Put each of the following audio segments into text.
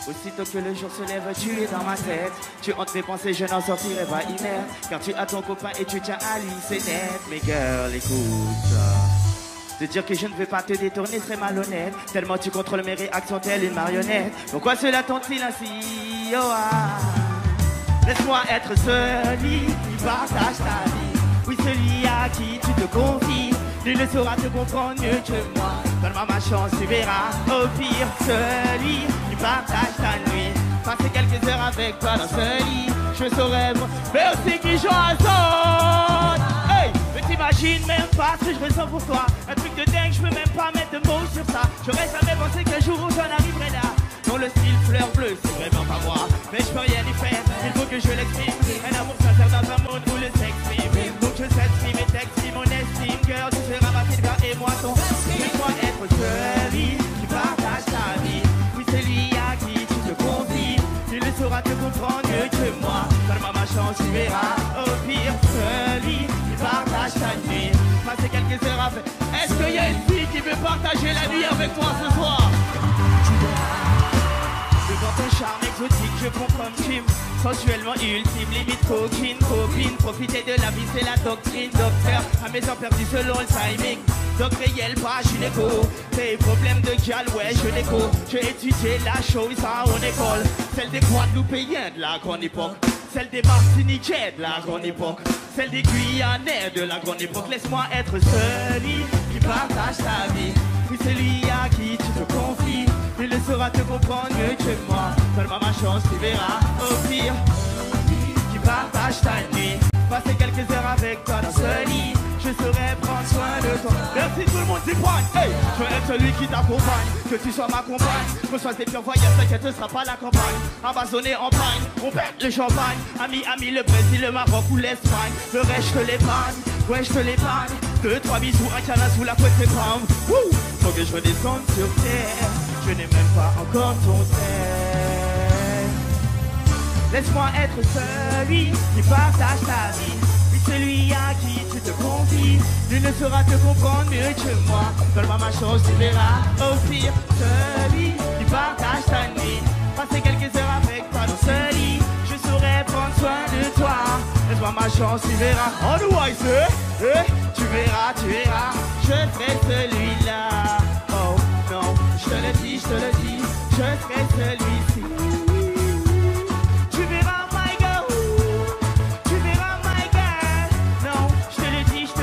Aussitôt que le jour se lève, tu es dans ma tête. Tu hantes mes pensées, je n'en sortirai pas inerte. Car tu as ton copain et tu tiens à lui, c'est net. Mais girl, écoute. Te dire que je ne veux pas te détourner serait malhonnête. Tellement tu contrôles mes réactions telle une marionnette. Pourquoi cela tente-t-il ainsi? Oh ah. Laisse-moi être celui qui partage ta vie. Oui, celui à qui tu te confies. Nul ne saura te comprendre mieux que moi. Donne-moi ma chance, tu verras. Au pire, celui qui partage ta nuit. Passer quelques heures avec toi dans ce lit. Je saurais mais aussi qui joue à son. Hey, mais t'imagines même pas ce que je ressens pour toi. Un truc de dingue, je peux même pas mettre de mots sur ça. J'aurais jamais pensé qu'un jour j'en arriverais là. Dans le style fleur bleue, c'est vraiment pas moi. Mais je peux rien y faire, il faut que je l'exprime. Un amour sincère dans un monde où le sexe prime. Donc je s'exprime et t'exprime mon estime. Girl, tu seras ma petite gars et moi ton. Laisse-moi être celui qui partage ta vie. Oui, celui à qui tu te confies. Tu ne sauras te comprendre mieux que moi. Donne-moi ma chance, tu verras. Au pire, celui qui partage ta nuit. Passer quelques heures avec. Est-ce qu'il y a une fille qui veut partager la nuit avec moi ce soir? Devant ton charme exotique, je prends comme Jim. Sensuellement ultime, limite coquine, copine. Profiter de la vie, c'est la doctrine. Docteur, à mes heures perdues selon le timing. Doc réel, pas gynéco. Tes problèmes de gal, ouais, je l'écho. J'ai étudié la chose à mon école. Celle des Guadeloupéens de la grande époque. Celle des Martiniquais de la grande époque. Celle des Guyanais de la grande époque. Laisse-moi être celui qui partage ta vie. Puis celui à qui tu te confies. Il ne saura te comprendre mieux que moi. Donne-moi ma chance, tu verras. Au pire, qui partage ta nuit. Passer quelques heures avec toi dans ce lit. Je saurais prendre soin de toi. Merci tout le monde, t'y poigne. Hey, je veux être celui qui t'accompagne. Que tu sois ma compagne. Que ce soit tes pires voyages, t'inquiète, ce sera pas la campagne. Amazonné en pagne, on pète le champagne. Ami, le Brésil, le Maroc ou l'Espagne. Le reste, je te l'épargne. Ouais, je te l'épargne. 2-3 bisous, un câlin sous la couette, c'est femme. Faut que je redescende sur terre. Je n'ai même pas encore ton sel. Laisse-moi être celui qui partage ta vie. Puis celui à qui tu te confies. Nul ne saura te comprendre mieux que moi. Donne-moi ma chance, tu verras. Au pire, celui qui partage ta nuit. Passer quelques heures avec toi dans ce lit. Je saurais prendre soin de toi. Laisse-moi ma chance, tu verras. On the wise, tu verras, tu verras. Je serai celui-là. Oh non, je te le dis, je serai celui-ci. Tu verras my girl, tu verras my girl. Non, je te le dis, je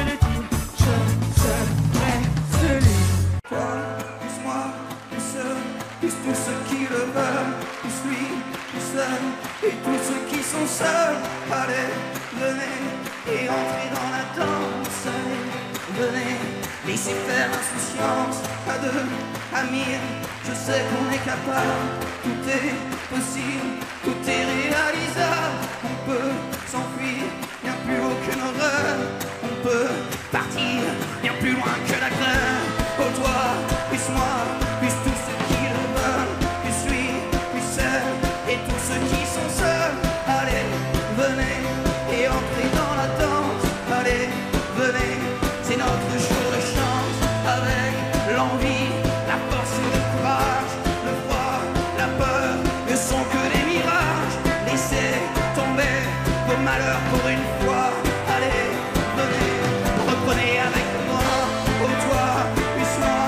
serai celui. Toi, plus moi, plus ceux, plus tous ceux qui le veulent, plus lui, plus seul, et tous ceux qui sont seuls. Allez, venez, et entrez dans la danse. Allez, venez, laissez faire l'insouciance. À deux, à mille, je sais qu'on est capable. Tout est possible, tout est réalisable. On peut s'enfuir, bien plus haut que nos rêves. On peut partir, bien plus loin que la grève. Oh toi, plus moi, plus tous ceux qui le veulent. Plus lui, plus celle, et tous ceux qui sont seuls. Allez, venez, et entrez dans la danse. Allez, venez, c'est notre jour de chance. Avec l'envie, la force et le courage, le froid, la peur ne sont que des mirages. Laissez tomber vos malheurs pour une fois. Allez, venez, reprenez avec moi. Oh toi, plus moi.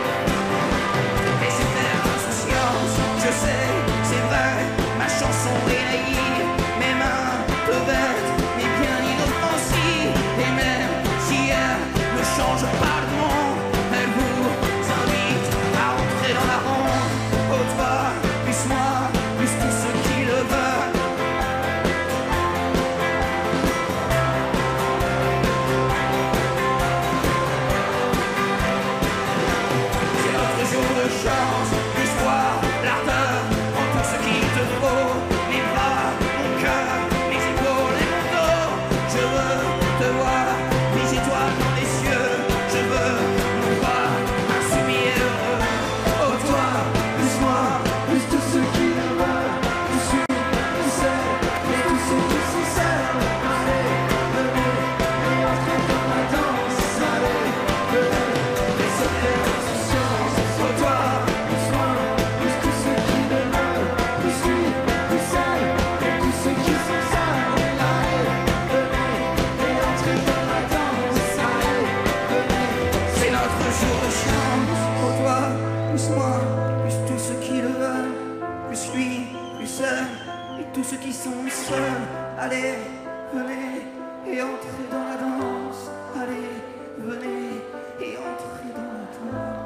Laissez faire l'insouciance, je sais, c'est vrai, ma chanson est seul, et tous ceux qui sont seuls, allez, venez et entrez dans la danse. Allez, venez et entrez dans la danse.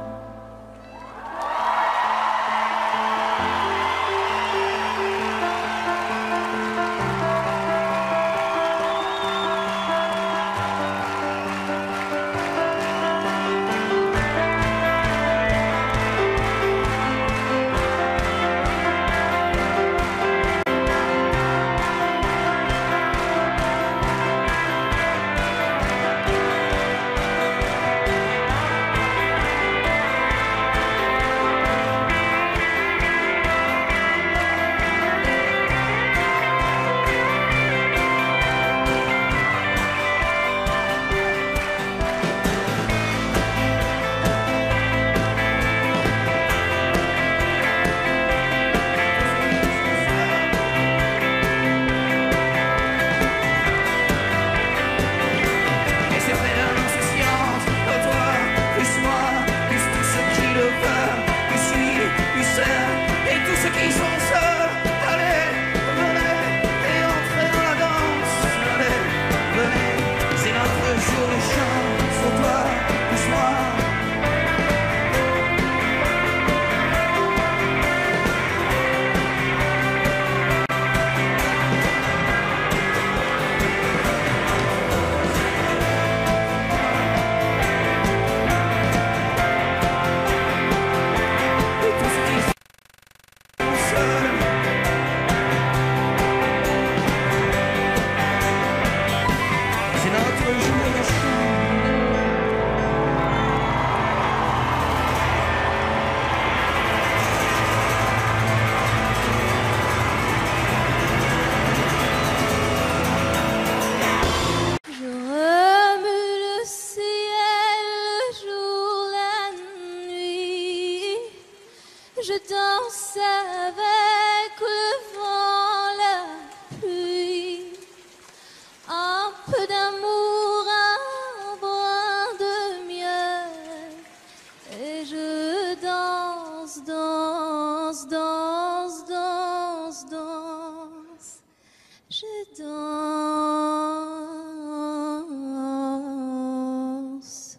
Je danse avec le vent, la pluie, un peu d'amour, un brin de miel, et je danse, danse, danse, danse, danse, je danse.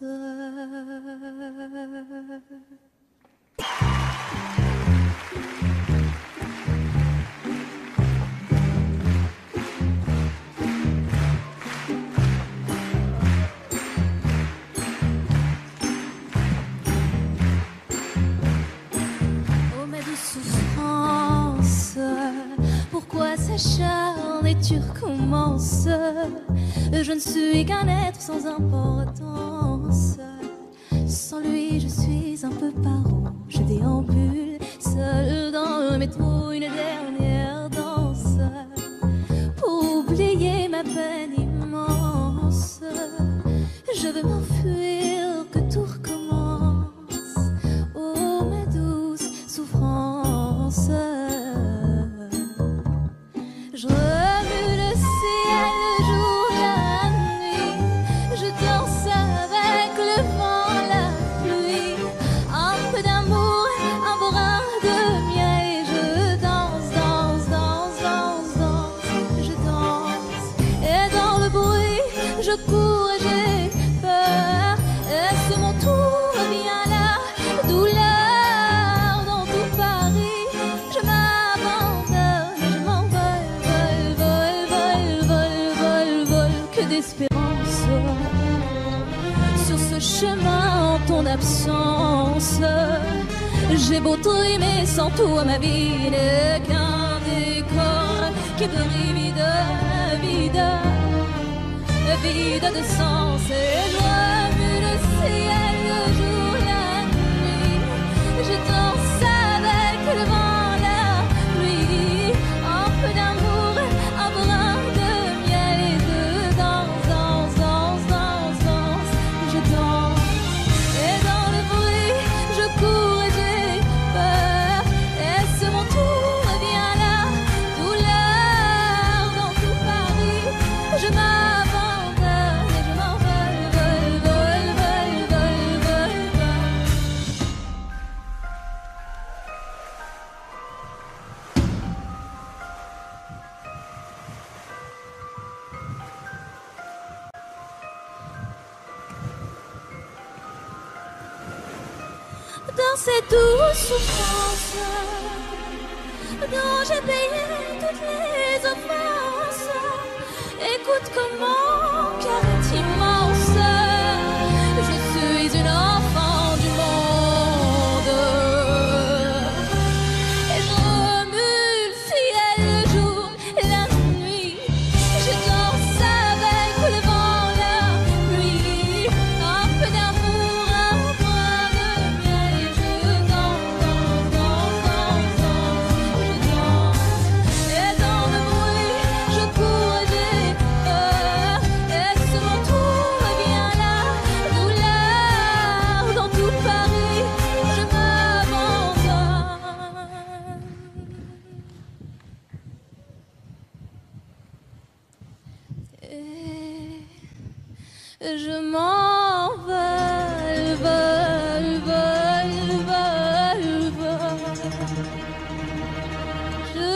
Souffrance, pourquoi s'acharne et tu recommences? Je ne suis qu'un être sans importance. Sans lui je suis un peu paro. Je déambule seul dans le métro, une dernière danse pour oublier ma peine immense. Je veux m'enfuir, que tout recommence. Oh ma douce souffrance, je remue le ciel, le jour, la nuit. Je danse avec le vent, la pluie, un peu d'amour, un brin de miel. Et je danse, danse, danse, danse, danse, je danse. Et dans le bruit, je cours et j'ai peur. Est-ce mon tour vient là, douleur dans tout Paris? Je m'abandonne et je m'envole, vol, vol, vol, vol, vol, vol, que d'espérance sur ce chemin en ton absence. J'ai beau trimer sans toi, ma vie n'est qu'un décor qui brille vide, vide, vide de sens. Et je remue le ciel, le jour, la nuit. Je danse avec le vent, la pluie, un peu d'amour, un brin de miel. Et je danse, danse, danse, danse, danse, je danse. Et dans le bruit, je cours et j'ai peur. Est-ce mon tour vient là, douleur dans tout Paris? Je m'abandonne et je m'envole, vol, vol, vol, vol, vol, vol. ces douces souffrances dont j'ai payé toutes les offenses. Écoute comment cœur est immense. Je suis une enfant du monde. Et je remue le ciel le jour, la nuit. Je danse avec le vent, la pluie. Un peu d'amour, un brin de miel. Et je danse, danse, danse, danse, danse. Je danse. Et dans le bruit, je cours des peurs. Et ce vent tout est bien là, douleur dans tout Paris. Je m'abandonne. Et je m'envole, vole, vole, vole, vole. Je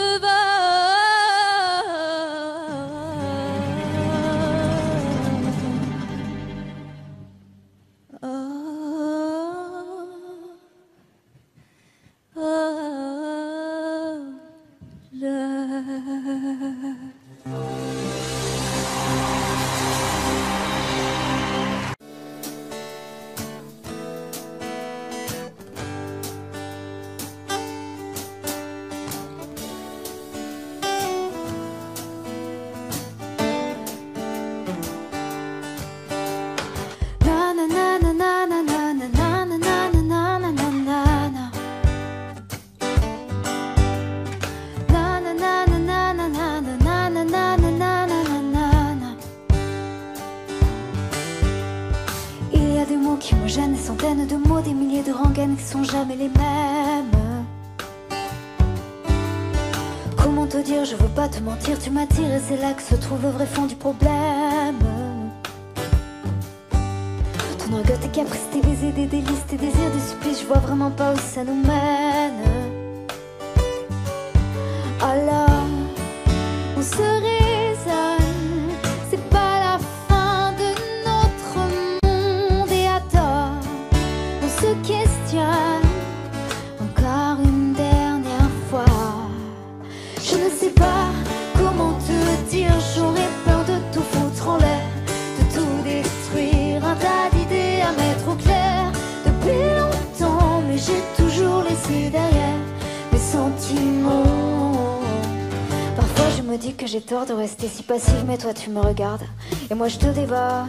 Il y a des mots qui me gênent, des centaines de mots, des milliers de rengaines qui sont jamais les mêmes. Comment te dire, je veux pas te mentir, tu m'attires et c'est là que se trouve le vrai fond du problème. Ton orgueil, tes caprices, tes baisers, des délices, tes désirs, des supplices, je vois vraiment pas où ça nous mène. Alors, on se raisonne, c'est pas la fin de notre monde. Et à tort, on se questionne encore une dernière fois. Je ne sais pas comment te dire, j'aurais peur de tout foutre en l'air, de tout détruire, un tas d'idées à mettre au clair. Depuis longtemps, mais j'ai toujours laissé derrière mes sentiments. Parfois je me dis que j'ai tort de rester si passive, mais toi tu me regardes et moi je te dévore.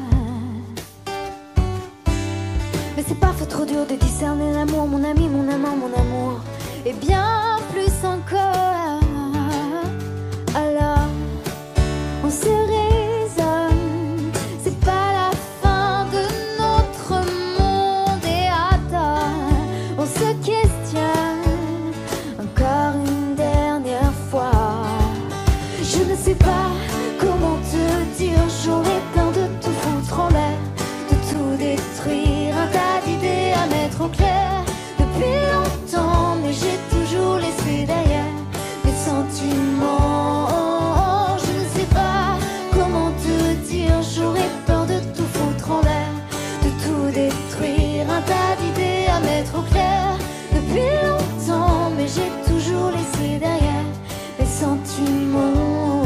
Mais c'est parfois trop dur de discerner l'amour, mon ami, mon amant, mon amour, et bien plus encore. Alors, on se raisonne, c'est pas la fin de notre monde. Et attends, on se questionne encore une dernière fois. Je ne sais pas comment te dire, j'aurais peur de tout foutre en l'air, de tout détruire, un tas d'idées à mettre au clair. Depuis longtemps, mais j'ai toujours laissé derrière mes sentiments. Je ne sais pas comment te dire, j'aurais peur de tout foutre en l'air, de tout détruire, un tas d'idées à mettre au clair. Depuis longtemps, mais j'ai toujours laissé derrière mes sentiments.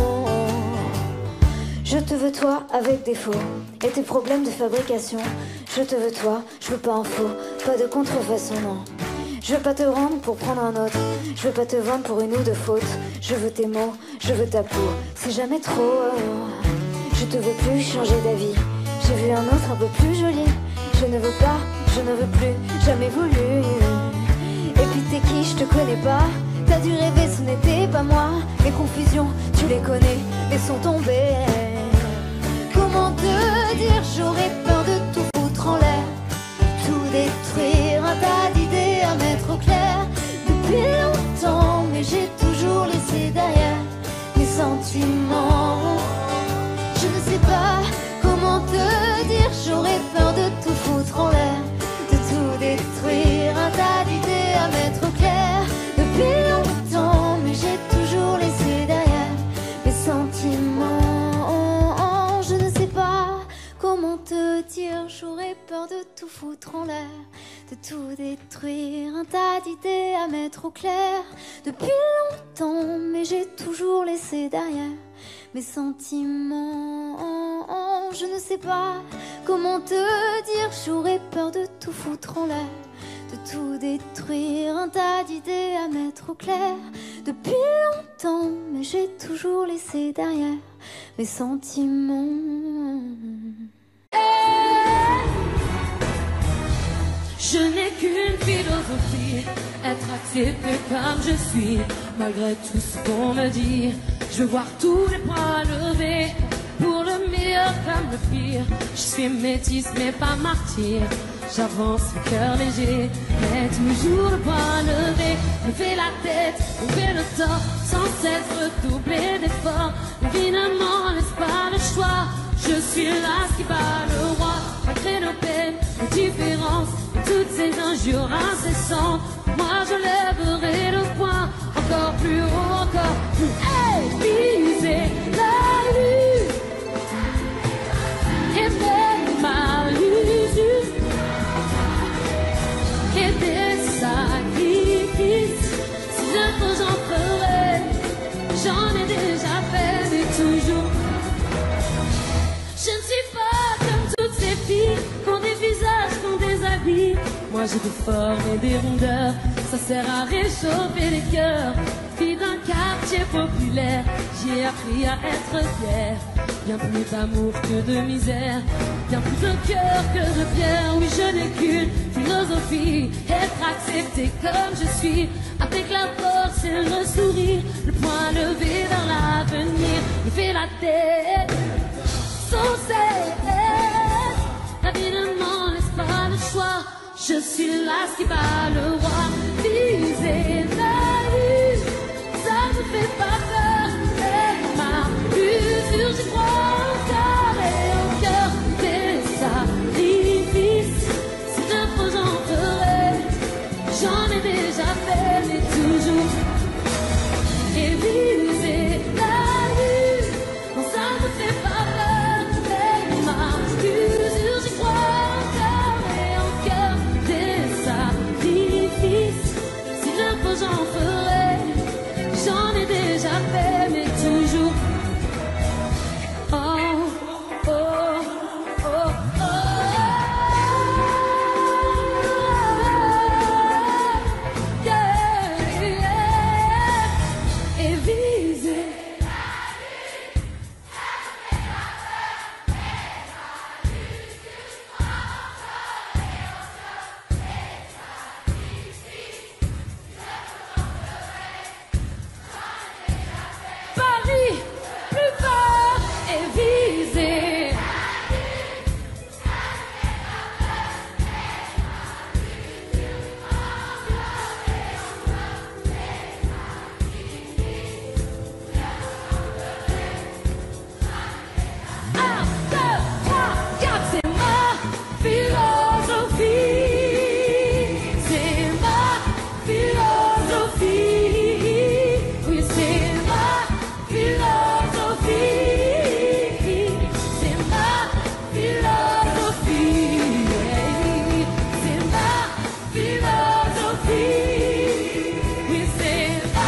Je te veux toi avec défaut et tes problèmes de fabrication. Je te veux toi, je veux pas un faux, pas de contrefaçon, non. Je veux pas te rendre pour prendre un autre, je veux pas te vendre pour une ou deux fautes. Je veux tes mots, je veux ta peau, c'est jamais trop. Je te veux plus changer d'avis, j'ai vu un autre un peu plus joli. Je ne veux pas, je ne veux plus, jamais voulu. Et puis t'es qui, je te connais pas. T'as dû rêver, ce n'était pas moi. Les confusions, tu les connais, laissons tomber. Comment te dire, j'aurais peur de tout foutre en l'air, tout détruire, un tas d'idées à mettre au clair. Depuis longtemps, mais j'ai toujours laissé derrière mes sentiments. Je ne sais pas comment te dire, j'aurais peur de tout foutre en l'air, de tout détruire, un tas d'idées à mettre au clair. Depuis longtemps, mais j'ai toujours laissé derrière mes sentiments. Je ne sais pas comment te dire, j'aurais peur de tout foutre en l'air, de tout détruire, un tas d'idées à mettre au clair depuis longtemps, mais j'ai toujours laissé derrière mes sentiments. Je ne sais pas comment te dire, j'aurais peur de tout foutre en l'air, de tout détruire, un tas d'idées à mettre au clair depuis longtemps, mais j'ai toujours laissé derrière mes sentiments. Je n'ai qu'une philosophie, être accepté comme je suis, malgré tout ce qu'on me dit. Je veux voir tous les points levés, pour le meilleur comme le pire. Je suis métisse mais pas martyr, j'avance le cœur léger, mais toujours le poing levé. Lever la tête, lever le torse, sans cesse redoubler d'efforts. Évidemment, n'est-ce pas le choix? Je suis là qui bat le roi, malgré nos peines, nos différences, et toutes ces injures incessantes. Moi je lèverai le poing, encore plus haut, encore plus aiguisé. La lutte et même ma l'usure et des sacrifices. Si je peux j'en ferai, j'en ai déjà fait, mais toujours. Je ne suis pas comme toutes ces filles qui ont des visages, qui ont des habits. Moi j'ai des formes et des rondeurs, ça sert à réchauffer les cœurs. Fille d'un quartier populaire, j'ai appris à être fière. Bien plus d'amour que de misère, bien plus de cœur que de pierre. Oui, je n'ai qu'une philosophie, être accepté comme je suis, avec la force et le sourire, le poing levé vers l'avenir. Lever la tête sans cesse, évidemment, n'est-ce pas le choix? Je suis là, ce qui bat le roi. Viser la lune, ça ne fait pas peur. Et ma usure, j'y crois encore et encore. Des sacrifices, si je peux j'en ferai. J'en ai déjà fait, mais toujours. Et viser la lune, non, ça ne fait pas peur. Et ma usure, j'y crois encore et encore. Des sacrifices, si je peux j'en ferai. J'en ai déjà fait, mais toujours. Oh, oh, oh, oh. Yeah, yeah. Et viser. Paris, plus fort et viser. Un, deux, trois, quatre, c'est ma philosophie. C'est ma philosophie. Oui, c'est ma philosophie. C'est ma philosophie. C'est ma philosophie. Oui, c'est ma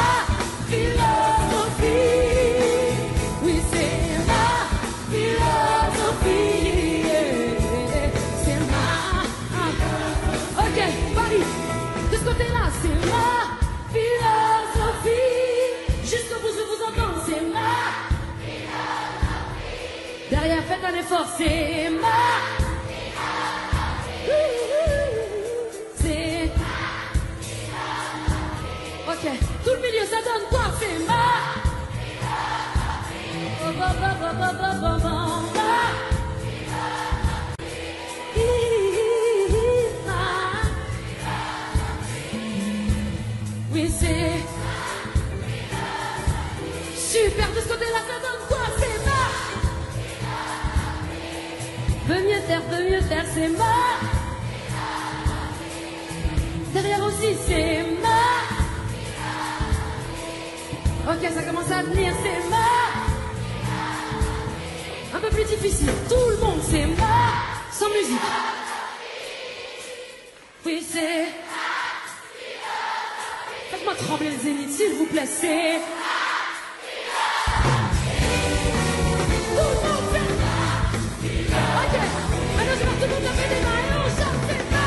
philosophie. Oui, c'est ma philosophie. C'est ma. Ok, Paris, de ce côté-là, c'est ma philosophie. Jusqu'au bout, je vous entends, c'est ma philosophie. Derrière, faites un effort, c'est ma philosophie. C'est. Ok, tout le milieu, ça donne quoi? C'est ma oui, c'est super. De ce côté-là, ça donne quoi? C'est ma. Veut mieux faire, c'est ma. Derrière aussi, c'est ma. Ok, ça commence à venir, c'est ma. Un peu plus difficile. Tout le monde, c'est ma. Sans musique. Oui, c'est... Faites-moi trembler le zénith, s'il vous plaît, c'est... Ok, maintenant je vois tout le monde lever les mains et on chante, c'est ça.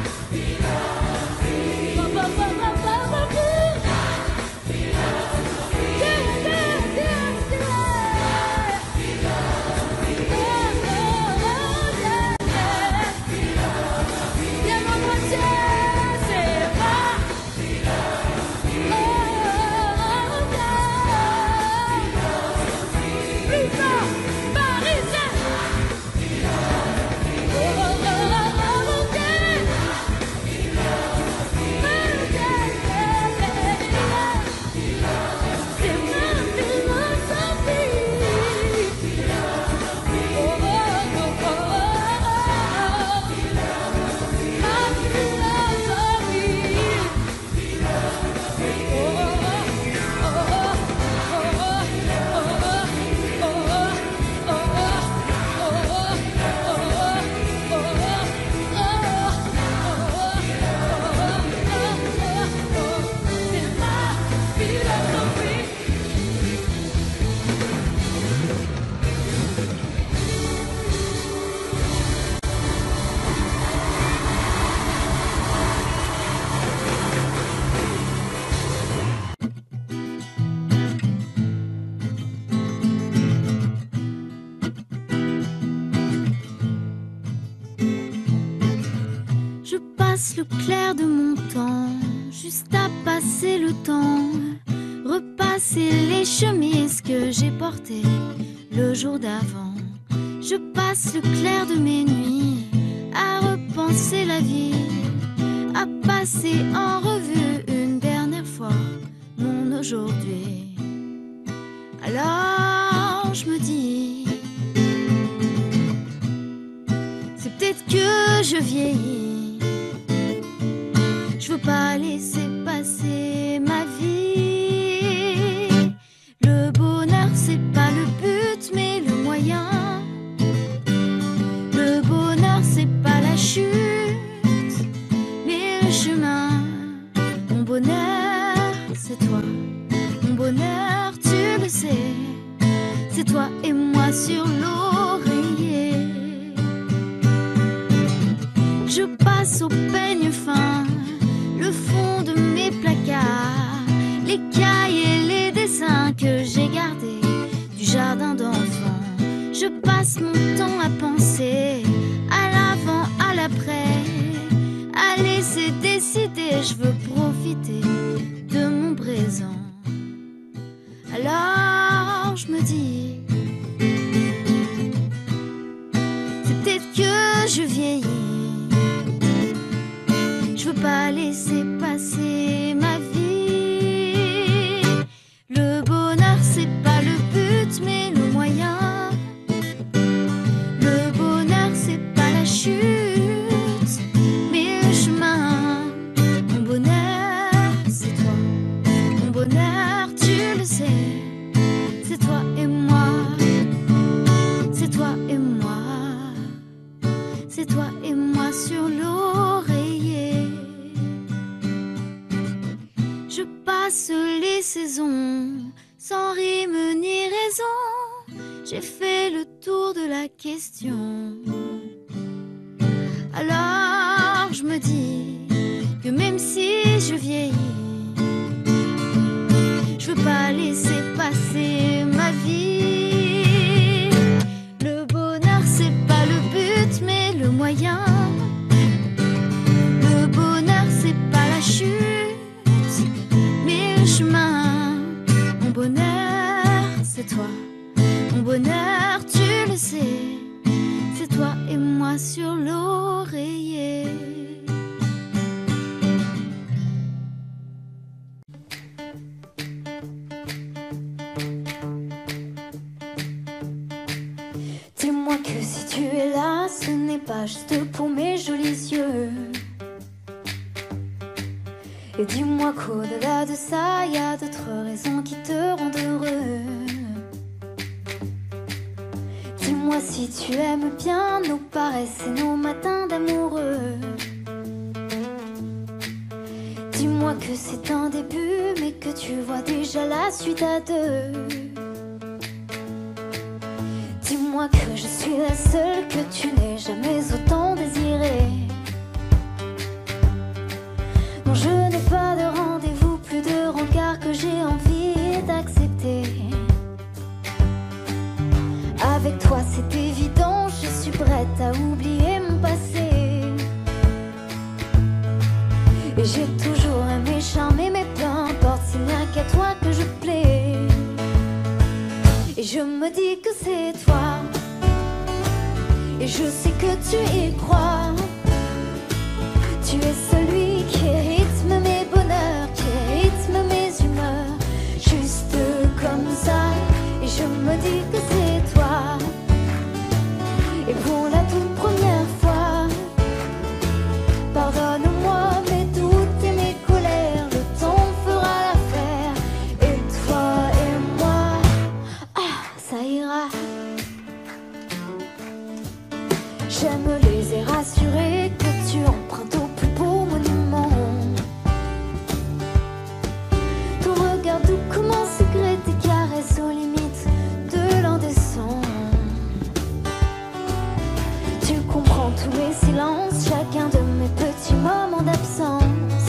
Le clair de mon temps, juste à passer le temps, repasser les chemises que j'ai portées le jour d'avant. Je passe le clair de mes nuits à repenser la vie, à passer en revue une dernière fois mon aujourd'hui. Alors je me dis, c'est peut-être que je vieillis. Je veux pas laisser passer ma vie. Le bonheur c'est pas le but mais le moyen. Le bonheur c'est pas la chute mais le chemin. Mon bonheur c'est toi. Mon bonheur tu le sais. C'est toi et moi sur l'oreiller. Je passe au peigne fin le fond de mes placards, les cahiers, les dessins que j'ai gardés du jardin d'enfants. Je passe mon temps à penser à l'avant, à l'après, à laisser décider. Je veux profiter de mon présent. Alors je me dis, c'est peut-être que je vieillis. Je veux pas laisser passer ma vie. Le bonheur c'est pas le but mais le moyen. Le bonheur c'est pas la chute mais le chemin. Mon bonheur c'est toi. Mon bonheur tu le sais. C'est toi et moi. C'est toi et moi. C'est toi et moi sur l'oreiller. Je passe les saisons sans rime ni raison. J'ai fait le tour de la question. Alors je me dis que même si je vieillis, je veux pas laisser passer ma vie. Le bonheur c'est pas le but mais le moyen. Le bonheur c'est pas la chute mais le chemin. Mon bonheur c'est toi. Mon bonheur tu le sais. C'est toi et moi sur l'oreiller. Dis-moi que si tu es là, ce n'est pas juste pour mes jolis yeux. Et dis-moi qu'au-delà de ça, y a d'autres raisons qui te rendent heureux. Dis-moi si tu aimes bien nos paresses et nos matins d'amoureux. Dis-moi que c'est un début, mais que tu vois déjà la suite à deux. Dis-moi que je suis la seule que tu n'aies jamais autant désirée. Non, je n'ai pas de rendez-vous, plus de rencard que j'ai envie d'accepter. Avec toi c'est évident, je suis prête à oublier mon passé. Et j'ai toujours aimé charmer, mais peu importe, s'il n'y a qu'à toi que je plais. Et je me dis que c'est toi, et je sais que tu y crois. Tu es celui qui rythme mes bonheurs, qui rythme mes humeurs, juste comme ça. Et je me dis que c'est toi. Et pour la toute première fois, pardonne-moi mes doutes et mes colères, le temps fera l'affaire. Et toi et moi, ah, ça ira. J'aime les airs rassurés que tu empruntes au plus beau monument. Ton regard doux comme un secret, tes caresses aux limites de l'indécent. Tu comprends tous mes silences, chacun de mes petits moments d'absence.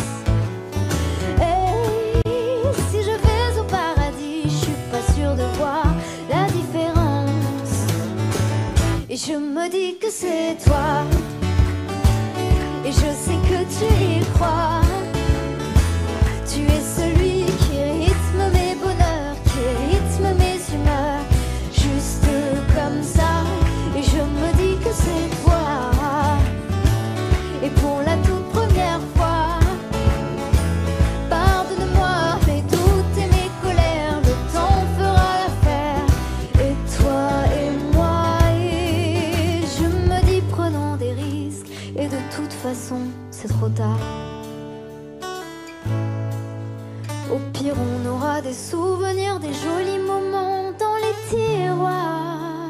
Et si je vais au paradis, je suis pas sûre de voir la différence. Et je me dis que c'est toi, et je sais que tu y crois. Tu es celui qui rythme mes bonheurs, qui rythme mes humeurs, juste comme ça. Et je me dis que c'est toi. Et pour la toute première fois, pardonne-moi mes doutes et mes colères, le temps fera l'affaire. Et toi et moi, et je me dis prenons des risques. Et de toute façon, c'est trop tard. Au pire, on aura des souvenirs, des jolis moments dans les tiroirs.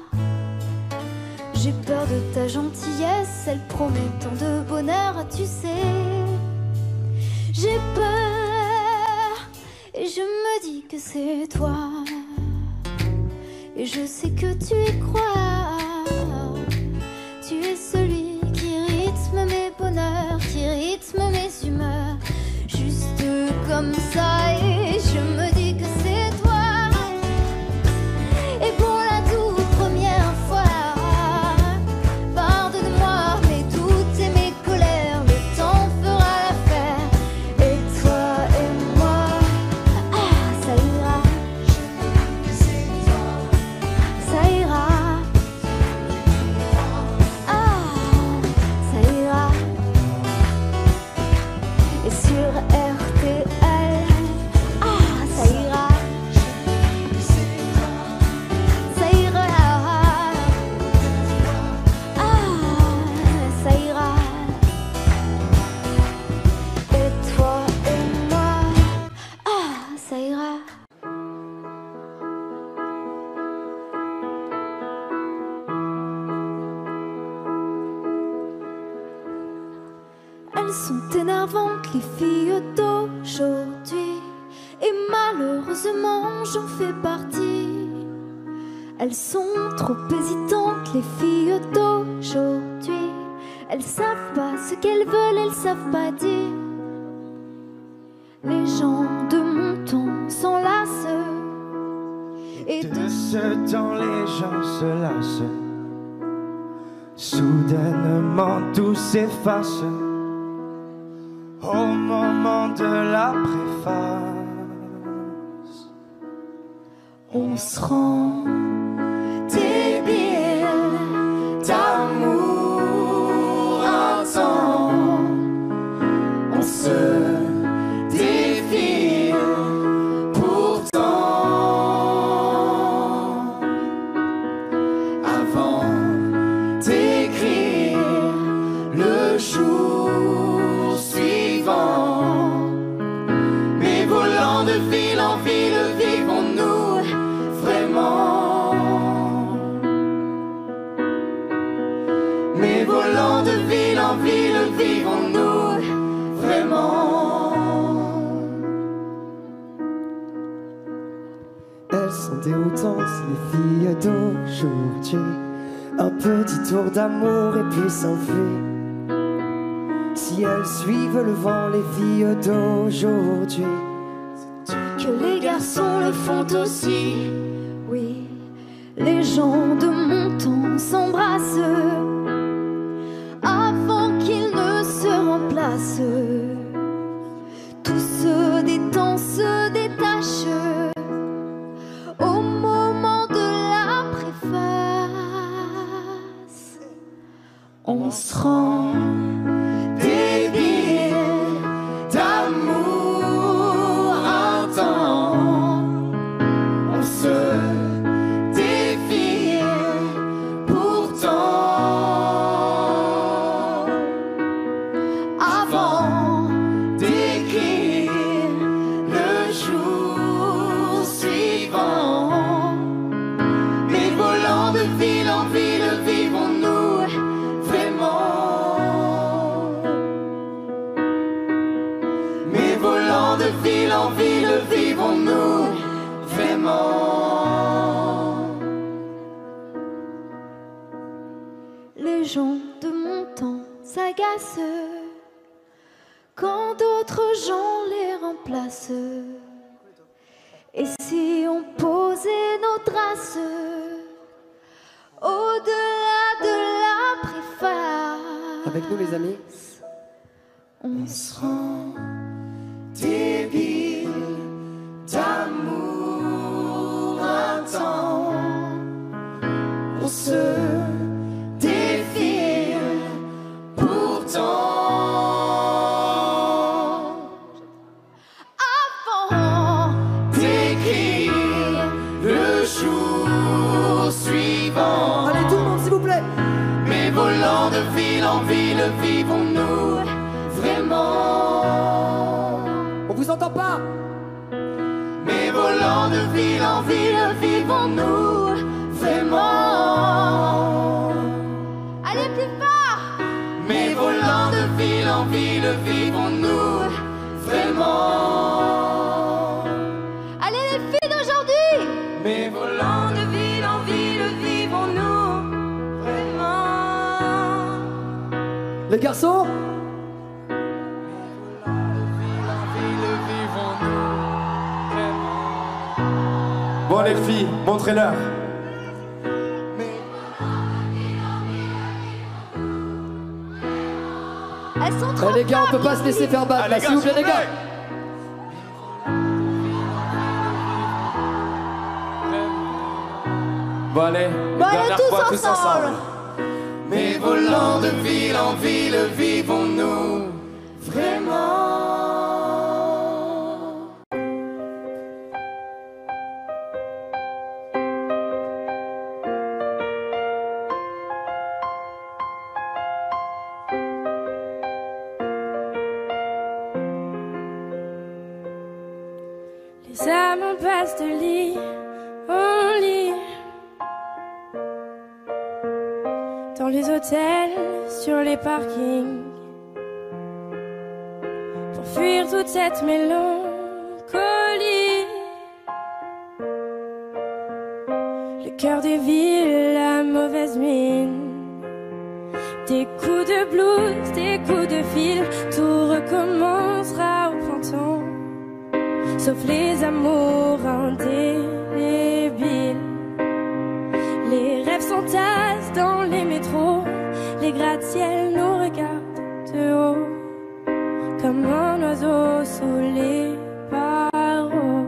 J'ai peur de ta gentillesse, elle promet tant de bonheur, tu sais. J'ai peur, et je me dis que c'est toi. Et je sais que tu y crois. Tu es celui qui rythme mes bonheurs, qui rythme mes humeurs, juste comme ça. Et je me dis que c'est toi. Et pour la toute première fois, pardonne-moi mes doutes et mes colères, le temps fera l'affaire. Et toi et moi, ah, ça ira. Ça ira. Ah, ça ira. Et sur RTL, ah, ça ira. Ça ira. Ah, ça ira. Et toi et moi, ah, ça ira. Elles sont énervantes, les filles d'aujourd'hui, et malheureusement j'en fais partie. Elles sont trop hésitantes, les filles d'aujourd'hui. Elles savent pas ce qu'elles veulent, elles savent pas dire. Les gens de mon temps s'enlacent, et De ce temps les gens se lassent. Soudainement tout s'efface au moment de la préface. on se rend Débile d'amour intense, on se défile pourtant avant d'écrire le jour suivant. Mais volant de ville en ville, vivons-nous vraiment? temps si les filles d'aujourd'hui un petit tour d'amour et puis s'enfuir. Si elles suivent le vent, les filles d'aujourd'hui, que les garçons le font aussi. Oui, les gens de mon temps s'embrassent avant qu'ils ne se remplacent. Tout se détend, se détache au moment de la préface. On se rend débile d'amour un temps. On se défie pourtant avant d'écrire le jour suivant. Mais volant de ville en ville, vivons-nous vraiment? Mais volant de ville en ville, vivons-nous vraiment? Les gens de mon temps s'agacent quand d'autres gens les remplacent. Et si on posait nos traces au-delà de la préface, avec nous les amis, on se rend débile d'amour un temps. On se défile pourtant avant d'écrire le jour suivant. allez tout le monde s'il vous plaît. Mais volant de ville en ville, vivons-nous vraiment? On vous entend pas. Mais volant de ville en ville, vivons-nous vraiment? Allez plus fort! Mais volant de ville en ville, vivons-nous vraiment? Allez les filles d'aujourd'hui! Mais volant de ville en ville, vivons-nous vraiment? Les garçons, Bon les filles, montrez-leur. Elles sont trop les gars, on peut fortes, pas se laisser faire battre, là, Allez, s'il vous plaît les gars. Bon allez, Bon, allez, dernière tous fois, tous ensemble. ensemble. Mais volant de ville en ville, vivons-nous vraiment? Les âmes passent de lit en lit, dans les hôtels, sur les parkings, pour fuir toute cette mélancolie. Le cœur des villes, la mauvaise mine, des coups de blues, des coups de fil, tout recommencera au printemps. Sauf les amours indélébiles. Les rêves s'entassent dans les métros, les gratte-ciels nous regardent de haut, comme un oiseau sous les barreaux.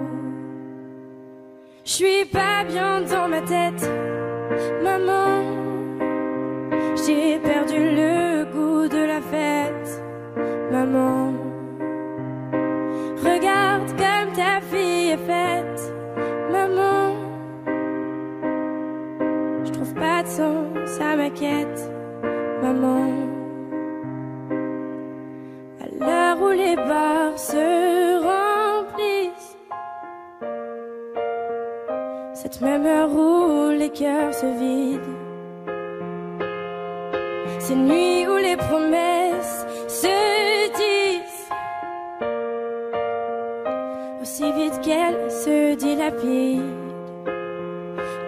J'suis pas bien dans ma tête, maman. J'ai perdu le goût de la fête, maman. Regarde comme ta fille est faite, maman. Je trouve pas de sens à ma quête, maman. À l'heure où les bars se remplissent, cette même heure où les cœurs se vident, ces nuits où les promesses se disent aussi vite qu'elles se dilapident.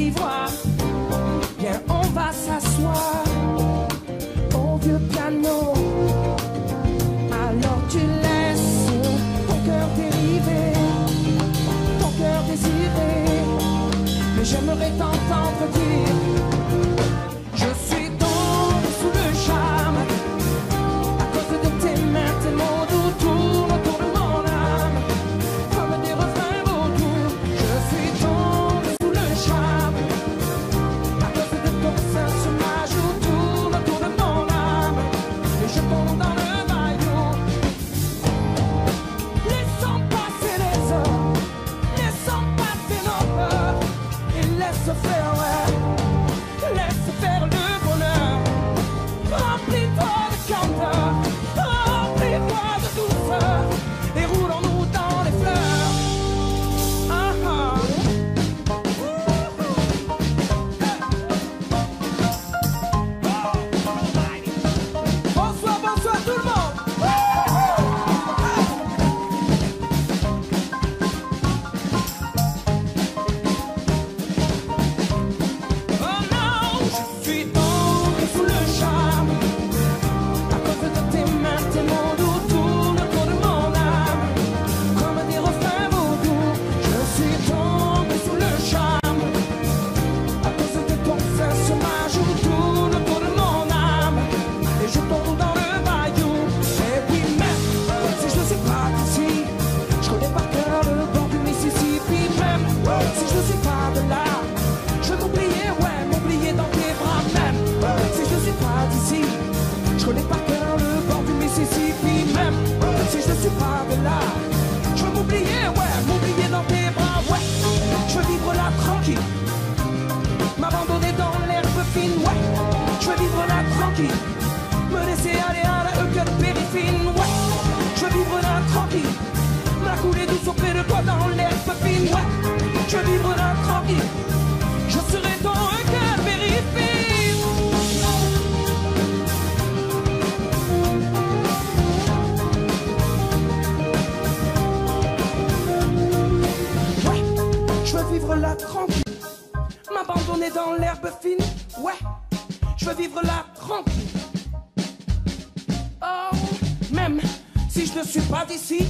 l'ivoire. Viens, on va s'asseoir au vieux piano. Alors tu laisses ton cœur dériver, ton cœur désiré. Mais j'aimerais t'entendre dire: je suis tombé sous le charme à cause de tes mains, tes mots doux tournent autour de mon âme comme des refrains vautours. Je suis tombé sous le charme à cause de ton sein sur ma joue, tourne autour de mon âme et je tombe dans le maillot. Laissons passer les heures, laissons passer nos peurs et laisse faire, ouais, laisse faire le bonheur. Remplis-toi de candeur, remplis-toi de douceur et roulons-nous dans les fleurs. Bonsoir, bonsoir tout le monde. Oh non, je suis tombé sous le charme à cause de tes mains, tes mots doux tournent autour de mon âme comme des refrains vautours. Je suis tombé sous le charme à cause de ton sein sur ma joue, tourne autour de mon âme et je tombe dans le bayou. Et puis même si je ne suis pas d'ici, je connais par cœur le bord du Mississippi. Même si je ne suis pas de là, je vais m'oublier, ouais, m'oublier dans tes bras. Même si je ne suis pas d'ici, je connais par cœur le bord du Mississippi. Même si je ne suis pas de là, je vais m'oublier, ouais, m'oublier dans tes bras. Ouais, je veux vivre là tranquille, m'abandonner dans l'herbe fine. Ouais, je veux vivre là tranquille, me laisser aller à la Euclide périfine. Ouais, je veux vivre là tranquille, la couler douce auprès de toi dans l'herbe fine. Ouais, je veux vivre là tranquille, je serai ton Euclide périfine. Ouais, je veux vivre là tranquille, m'abandonner dans l'herbe fine. Ouais, je veux vivre là tranquille. Oh, même si je ne suis pas d'ici,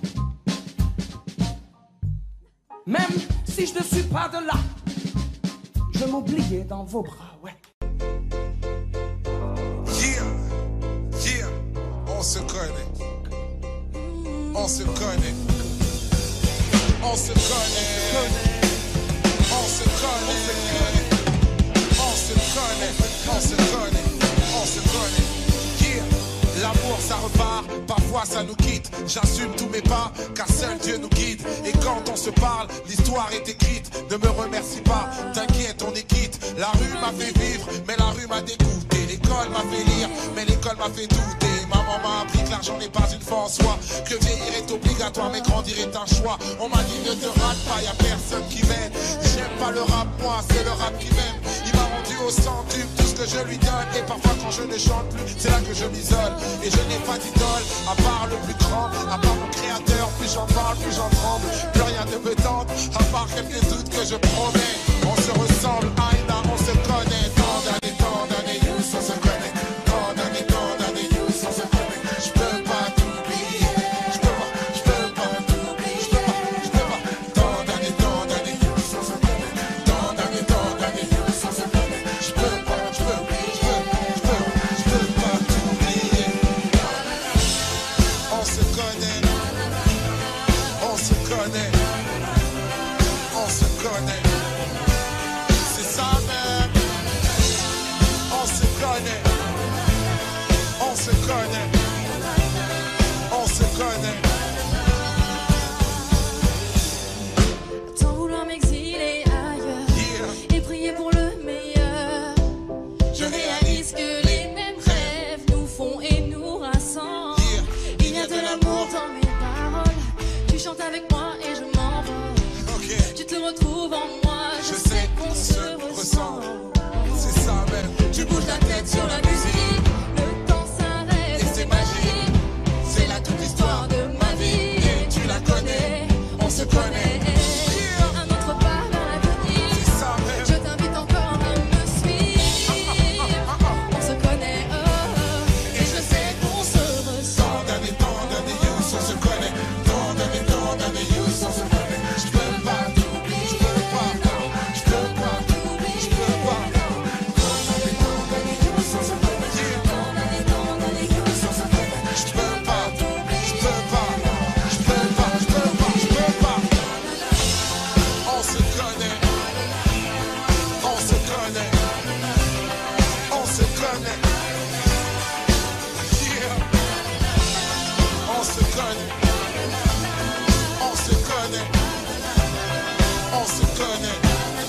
même si je ne suis pas de là, je vais m'oublier dans vos bras. Ouais. Yeah, yeah, on se connaît. On se connaît. On se connaît. On se connaît. On se connaît. On se connaît. On se connaît. Yeah, l'amour ça repart, parfois ça nous quitte. J'assume tous mes pas, car seul Dieu nous guide. Et quand on se parle, l'histoire est écrite. Ne me remercie pas, t'inquiète, on est quitte. La rue m'a fait vivre, mais la rue m'a dégoûté. L'école m'a fait lire, mais l'école m'a fait douter. Maman m'a appris que l'argent n'est pas une fin en soi, que vieillir est obligatoire, mais grandir est un choix. On m'a dit ne te rate pas, y'a personne qui m'aide. J'aime pas le rap, moi, c'est le rap qui m'aime. Il m'a rendu au centuple tout ce que je lui donne. Et parfois quand je ne chante plus, c'est là que je m'isole. Et je n'ai pas d'idole, à part le plus grand, à part mon créateur. Plus j'en parle, plus j'en tremble. Plus rien ne me tente, à part quelques doutes que je promets. On se ressemble, Aïda, on se connaît. Tant d'années, youth, on se connaît. Tant d'années, youth, on se connaît. Je peux pas t'oublier. Je peux pas t'oublier. Je peux pas. Tant d'années, youth, on se connaît. Tant d'années, youth, on se connaît. Je peux pas t'oublier. On se connaît. On se connaît. On se connaît. C'est ça même. On se connaît. On se connaît. On se connaît. Tant vouloir m'exiler ailleurs Yeah. et prier pour le meilleur. Je réalise que les mêmes rêves nous font et nous rassemblent. Yeah. Il y a de l'amour dans mes paroles. Tu chantes avec moi et je m'envole. Ok. Tu te retrouves en moi. Je sais qu'on se ressemble. C'est ça même. Tu bouges la tête sur la musique. Le temps s'arrête. Et c'est magique. C'est là toute l'histoire de ma vie. Et tu la connais. On se connaît. Un autre pas vers l'avenir. C'est ça même. Je t'invite on se connaît.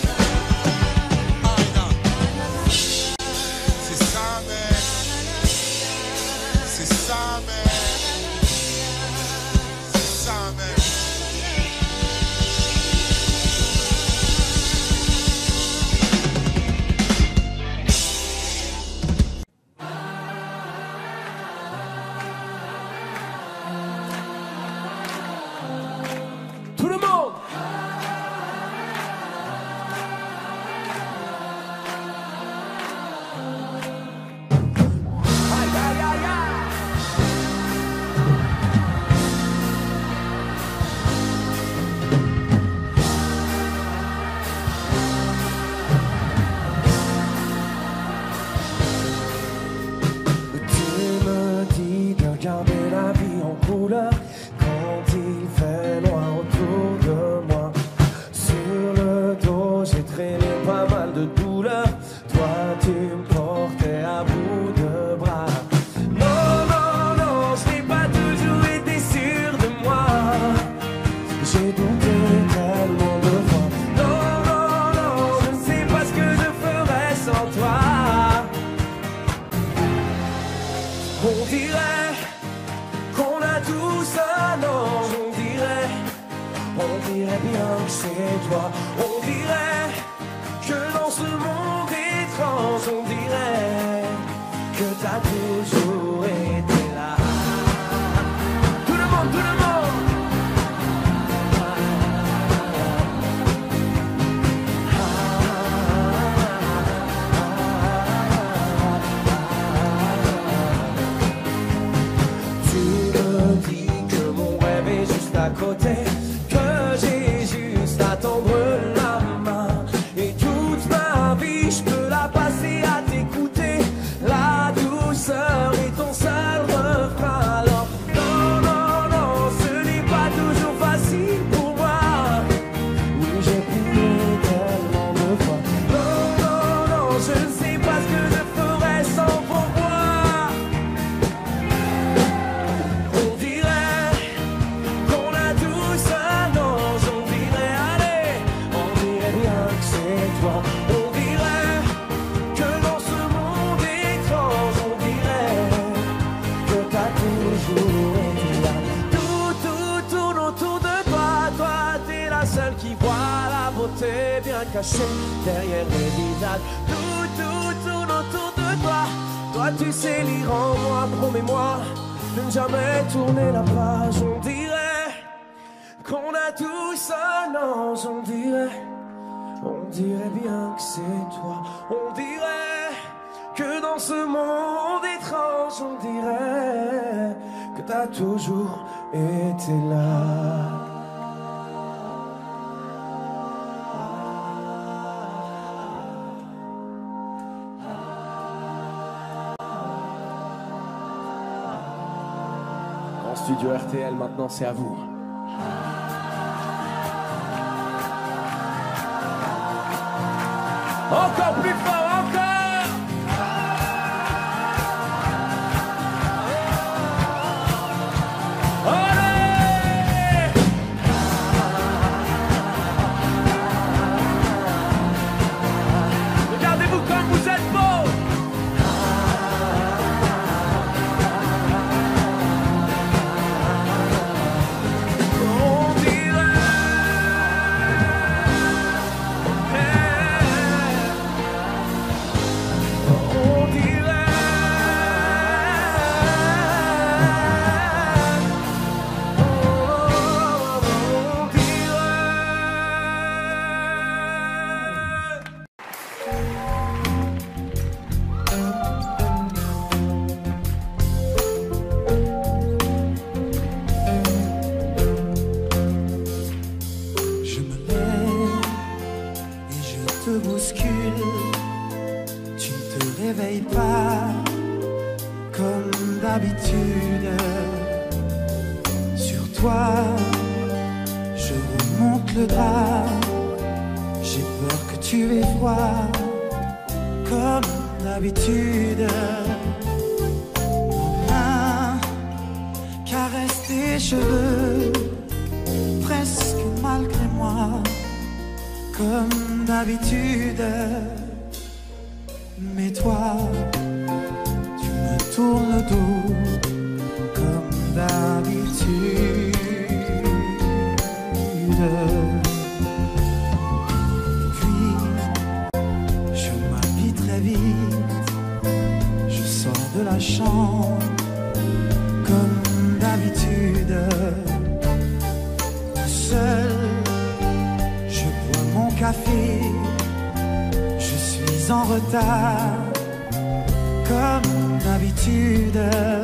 Aïna. C'est ça, mec. C'est ça, mec. C'est ça, mec. Tout le monde. Aïe, aïe, aïe, aïe. Tu me dis de regarder la vie en couleur quand il fait noir autour de moi. Sur le dos, j'ai traîné pas mal de douleurs. Toi, tu me portais à bout de bras. Non, non, non, je n'ai pas toujours été sûr de moi. J'ai douté tellement de fois. Non, non, non, je ne sais pas ce que je ferais sans toi. On dirait qu'on a tous un ange, on dirait bien que c'est toi. On dirait que dans ce monde étrange, on dirait que t'as toujours été là. Tout le monde, tout le monde. Tu me dis que mon rêve est juste à côté, que j'ai juste à tendre la main. Et toute ma vie, je peux la passer à t'écouter. La douceur est ton seul refrain. Alors, non, non, non, ce n'est pas toujours facile pour moi. Oui, j'ai prié tellement de fois. Non, non, non, je ne sais pas ce que je ferais sans pourquoi. On dirait qu'on a tous un ange, on dirait, allez, on dirait bien que c'est toi. On dirait que dans ce monde étrange, on dirait que t'as toujours été là. Tout tourne autour de toi, toi t'es la seule qui voit la beauté bien cachée derrière les visages. Tout tourne autour de toi, toi tu sais lire en moi, promets-moi de ne jamais tourner la page. On dirait qu'on a tous un ange, on dirait bien que c'est toi. On dirait que dans ce monde étrange, on dirait que t'as toujours été là. En studio RTL, maintenant c'est à vous. Encore plus fort, encore! Allez! Regardez-vous comme vous êtes beaux! On dirait d'habitude. Sur toi, je remonte le drap. J'ai peur que tu aies froid, comme d'habitude. Mon main caresse tes cheveux, presque malgré moi. comme d'habitude. Mais toi, tu me tournes le dos comme d'habitude. Puis, je m'habille très vite, je sors de la chambre comme d'habitude. Tout seul, je bois mon café, je suis en retard comme d'habitude.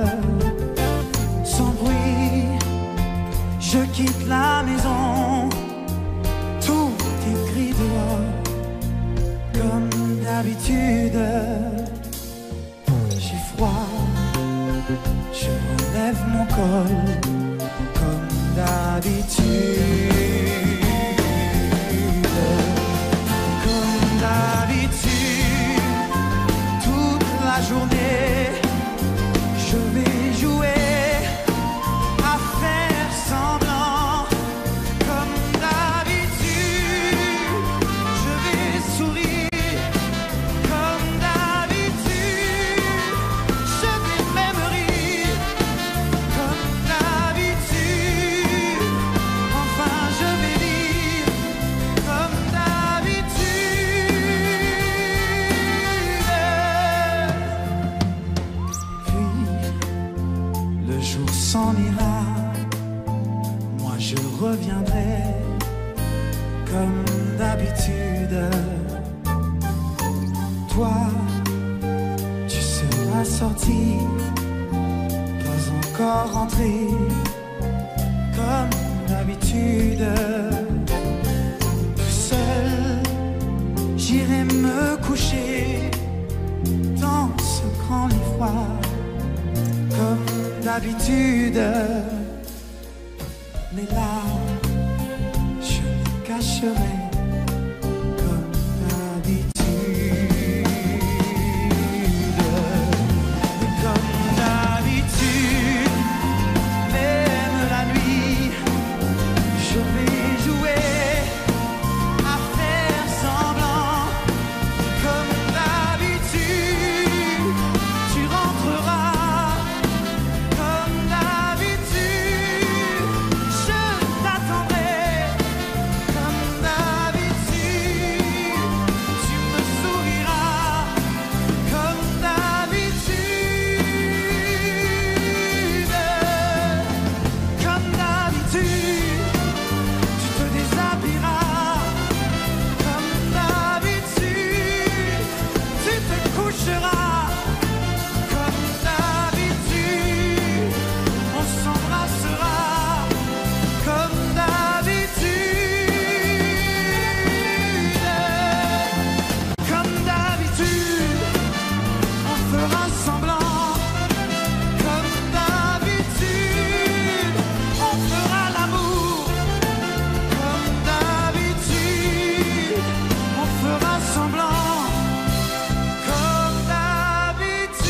Sans bruit, je quitte la maison, tout est gris dehors comme d'habitude. J'ai froid, je relève mon col comme d'habitude. Comme d'habitude, toute la journée, je vais jouer à faire semblant. Comme d'habitude, je vais sourire. Comme d'habitude, je vais même rire. Comme d'habitude, enfin je vais vivre. Comme d'habitude. Puis le jour s'en ira, moi je reviendrai comme d'habitude. Toi, tu seras sorti, pas encore rentré comme d'habitude. Tout seul, j'irai me coucher dans ce grand lit froid comme d'habitude. Mes larmes, je les cacherai comme d'habitude. Et comme d'habitude, même la nuit, je vais jouer à faire semblant. Comme d'habitude, tu rentreras. Comme d'habitude, je t'attendrai. Comme d'habitude, tu me souriras. Comme d'habitude, comme d'habitude, tu te déshabilleras. Comme d'habitude, tu te coucheras. Comme d'habitude, on s'embrassera. Comme d'habitude, comme d'habitude, on fera semblant. Comme d'habitude, on fera l'amour. Comme d'habitude, on fera semblant. Comme d'habitude.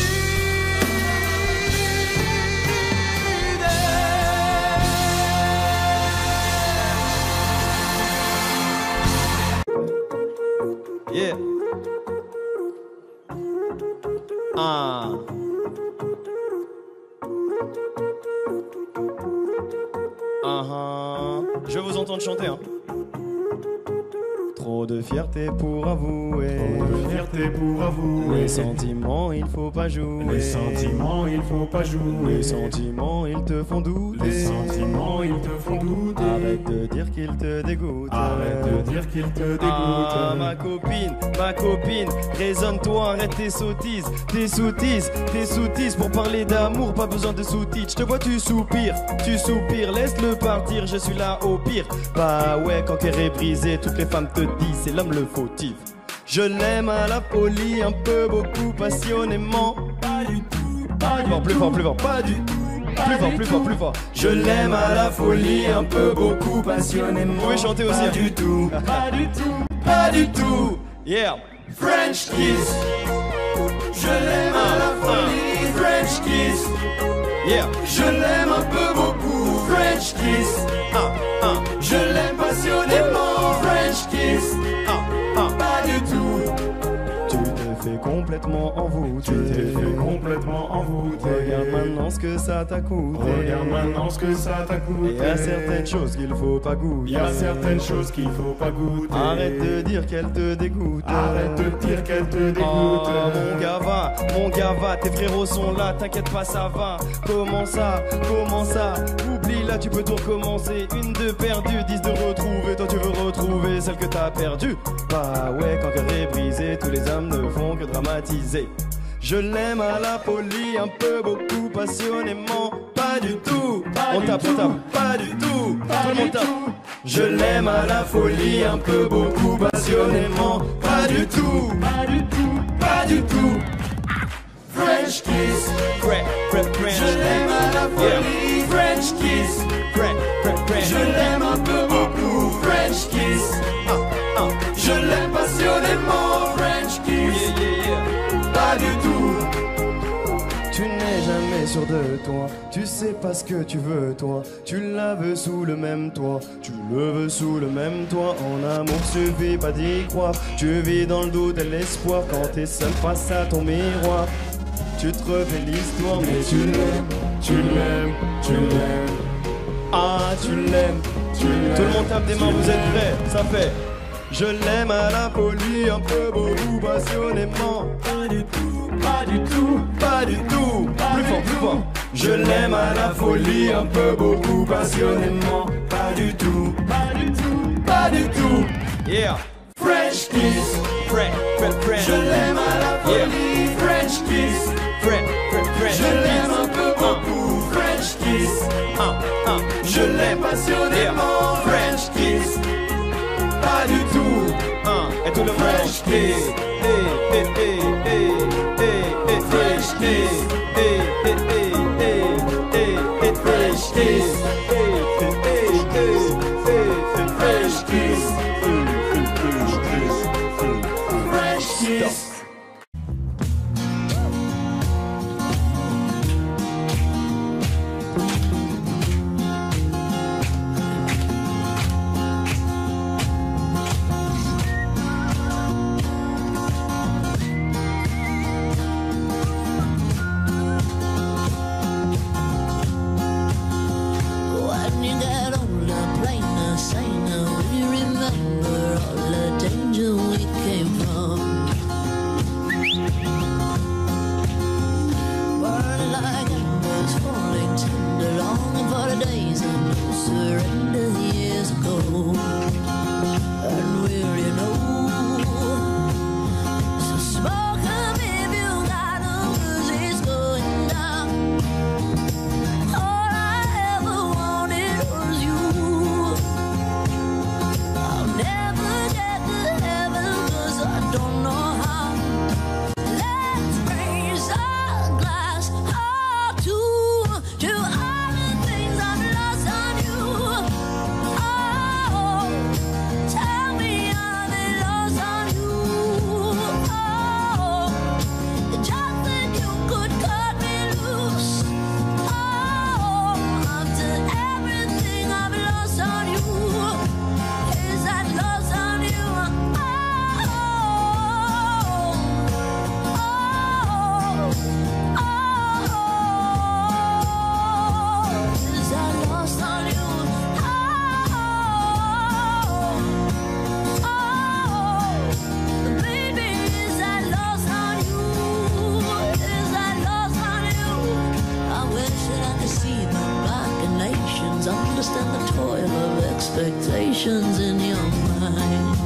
Yeah. Ah. Je vous entends chanter, hein. Trop de fierté pour avouer. Trop de fierté pour avouer. Les sentiments, il faut pas jouer. Les sentiments, il faut pas jouer. Les sentiments, ils te font douter. Les sentiments, ils te font douter. Arrête de dire qu'ils te dégoûtent. Arrête de dire qu'ils te dégoûtent. Ah, ma copine, raisonne-toi, arrête tes sottises, tes soutises pour parler d'amour, pas besoin de sous-titres. Je te vois, tu soupires, laisse-le partir, je suis là au pire. Bah ouais, quand cœur est brisé, toutes les femmes te disent, c'est l'homme le fautif. Je l'aime à la folie, un peu, beaucoup, passionnément. Pas du tout, pas du tout. Plus fort, pas du tout. Plus fort. Je l'aime à la folie, un peu, beaucoup, passionnément. Vous pouvez chanter aussi. Pas du tout, pas du tout. Yeah. French kiss. Je l'aime à la folie, French kiss. Yeah. Je l'aime un peu beaucoup, French kiss. Je l'aime passionnément, French kiss. complètement envoûté. Tu t'es fait complètement envoûté. Regarde maintenant ce que ça t'a coûté. Regarde maintenant ce que ça t'a coûté. Il y a certaines choses qu'il faut pas goûter. Il y a certaines choses qu'il faut pas goûter. Arrête de dire qu'elle te dégoûte. Arrête de dire qu'elle te dégoûte. Oh, mon gars va, tes frérots sont là, t'inquiète pas, ça va. Comment ça, oublie là, tu peux tout recommencer. Une de perdue, 10 de retrouver. Toi tu veux retrouver celle que t'as perdue. Bah ouais, quand cœur est brisé, tous les hommes ne font que dramatiser. Je l'aime à la folie, un peu, beaucoup, passionnément. Pas du tout, on tape, pas du tout, tout le monde tape. Je l'aime à la folie, un peu, beaucoup, passionnément. Pas du tout, pas du tout, pas du tout. French kiss, French. je l'aime à la folie. French kiss, je l'aime un peu beaucoup. French kiss, je l'aime passionnément. French kiss, pas du tout. Tu n'es jamais sûr de toi, tu sais pas ce que tu veux toi. Tu la veux sous le même toit, tu le veux sous le même toit. En amour suffit pas d'y croire, tu vis dans le doute et l'espoir. Quand t'es seul face à ton miroir, tu te refais l'histoire. Mais tu l'aimes, tu l'aimes, tu l'aimes. Ah tu l'aimes, tu l'aimes. Tout le monde tape des mains, vous êtes prêts? Ça fait je l'aime à la folie, un peu, beaucoup, passionnément. Pas du tout, pas du tout, pas du tout. Plus fort, plus fort. Je l'aime à la folie, un peu, beaucoup, passionnément. pas du tout, pas du tout, pas du tout. Yeah. French kiss, French. je l'aime à la folie. French kiss, French. je l'aime un peu beaucoup. French kiss, je l'aime passionnément. French kiss, pas du tout. Et tout le monde. French kiss, French kiss. French kiss, French kiss, French kiss. When you get older, plainer, saner, we remember all the danger we came from. Burning like embers, falling tender, longing for the days of no surrender years ago. And will you know? So smoke 'em if you got 'em, 'cause it's going down. All I ever wanted was you. I'll never get to heaven 'cause I don't know how. Let's raise a glass or two to all the things I've lost on you. Oh, tell me are they lost on you? Oh, just that you could cut me loose. Oh, after everything I've lost on you, is that lost on you? Is that lost on you? Baby, is that lost on you? Is that lost on you? I wish that I could see the machinations, understand the toil of expectations in your mind.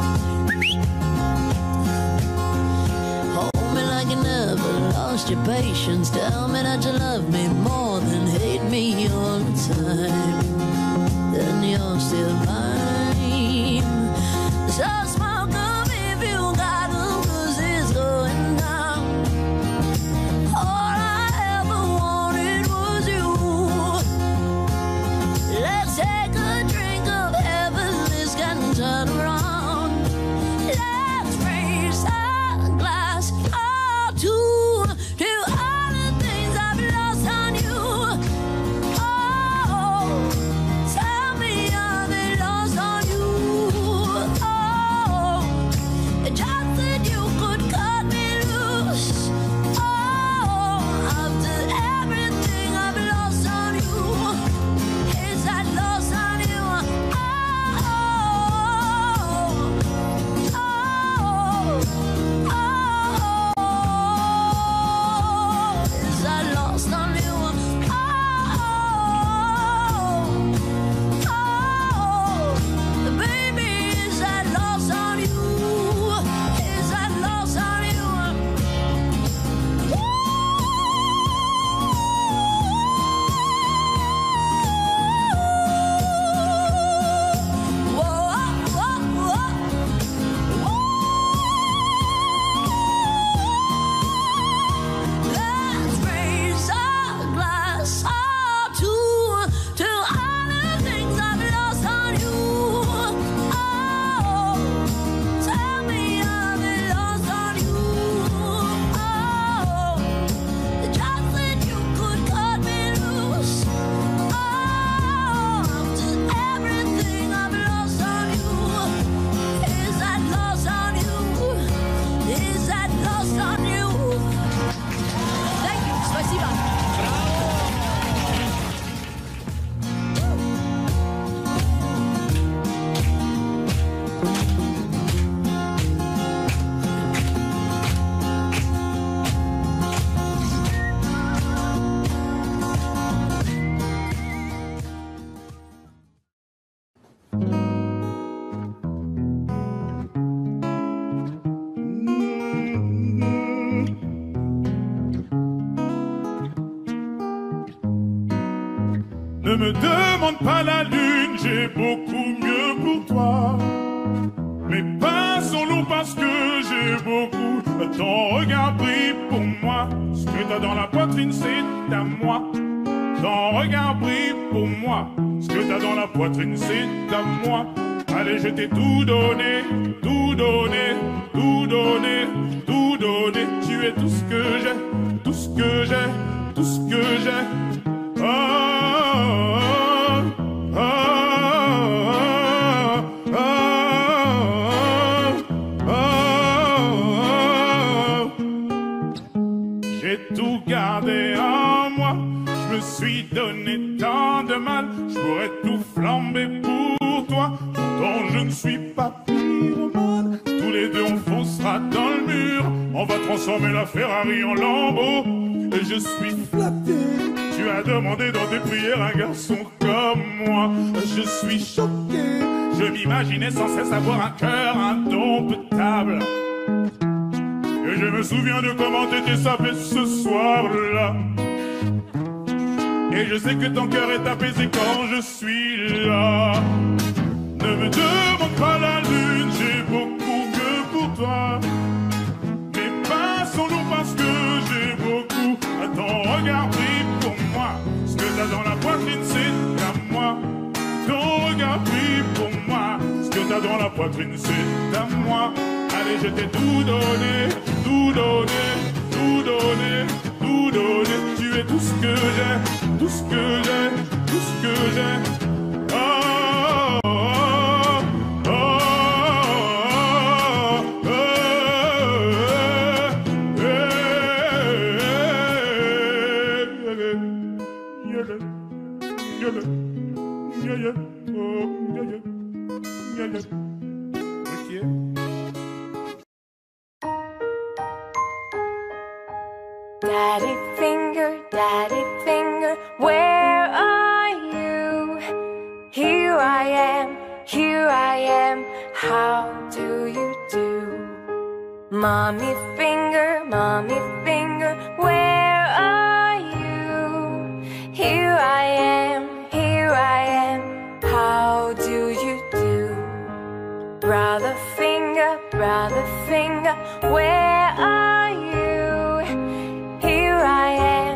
Hold me like you never lost your patience. Tell me that you love me more than hate me all the time. Then you're still mine. So smoke 'em if you got 'em, 'cause it's going down. All I ever wanted was you. Let's take a drink of heaven, this can turn around. Let's raise a glass or two to all the things I've lost on you. Oh, tell me are they lost on you? Oh, me demande pas la lune, j'ai beaucoup mieux pour toi. Mes pas sont lourds parce que j'ai beaucoup. Ton regard brille pour moi. Ce que t'as dans la poitrine, c'est à moi. Ton regard brille pour moi. Ce que t'as dans la poitrine, c'est à moi. Allez, je t'ai tout donné, tout donné, tout donné, tout donné. Tu es tout ce que j'ai, tout ce que j'ai, tout ce que j'ai. J'ai tout gardé en moi. Je me suis donné tant de mal. Je pourrais tout flamber pour toi. Pourtant je ne suis pas pyromane. Tous les deux on foncera dans le mur. On va transformer la Ferrari en Lambeau. Et je suis flatté. Tu as demandé dans tes prières un garçon comme moi. Je suis choqué. Je m'imaginais sans cesse avoir un cœur indomptable. Et je me souviens de comment t'étais sapé ce soir-là. Et je sais que ton cœur est apaisé quand je suis là. Ne me demande pas la lune, j'ai beaucoup mieux pour toi. Mes pas sont lourds parce que j'ai beaucoup. Ton regard brille pour moi. Ce que t'as dans la poitrine, c'est à moi. Ton regard brille pour moi. Ce que t'as dans la poitrine, c'est à moi. Allez, je t'ai tout donné, tout donné, tout donné, tout donné. Tu es tout ce que j'ai, tout ce que j'ai, tout ce que j'ai. Oh, oh, oh, oh, Daddy finger, where are you? Here I am, how do you do? Mommy finger, where are you? Here I am, how do you do? Brother finger, where are you? Here I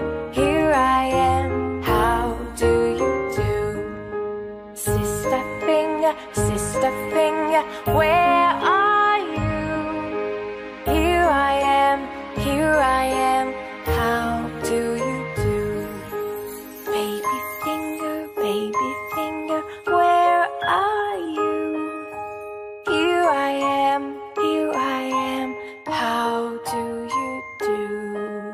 am, how do you do? Sister finger, where are you? Here I am, how do you do? Baby finger, where are you? Here I am, how do you do?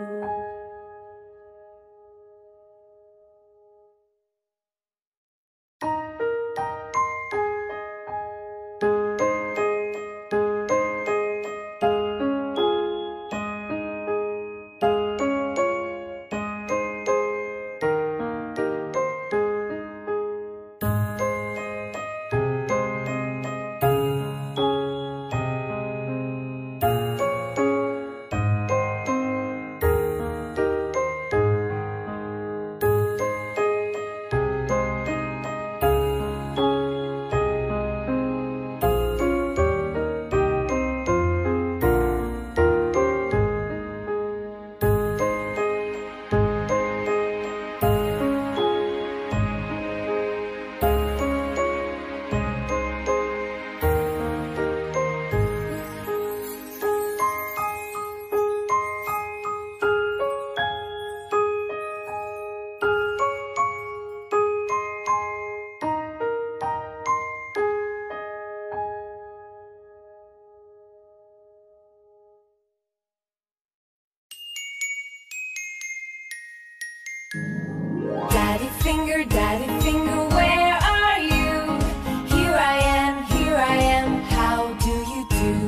Daddy finger, where are you? Here I am, how do you do?